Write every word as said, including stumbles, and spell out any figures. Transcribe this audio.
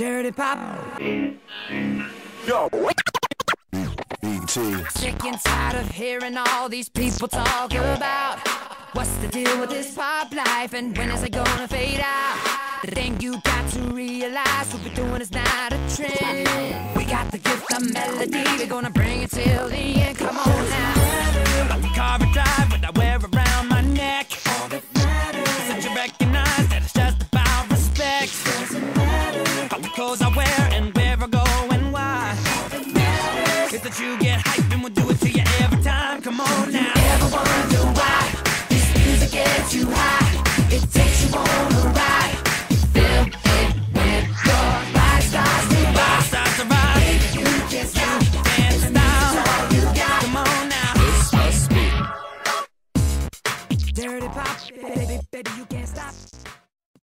Dirty pop. Yo. Sick and tired of hearing all these people talk about what's the deal with this pop life and when is it gonna fade out. The thing you got to realize, what we're doing is not a trend. We got the gift of melody, we're gonna bring it till the end. Come on now, carve it down.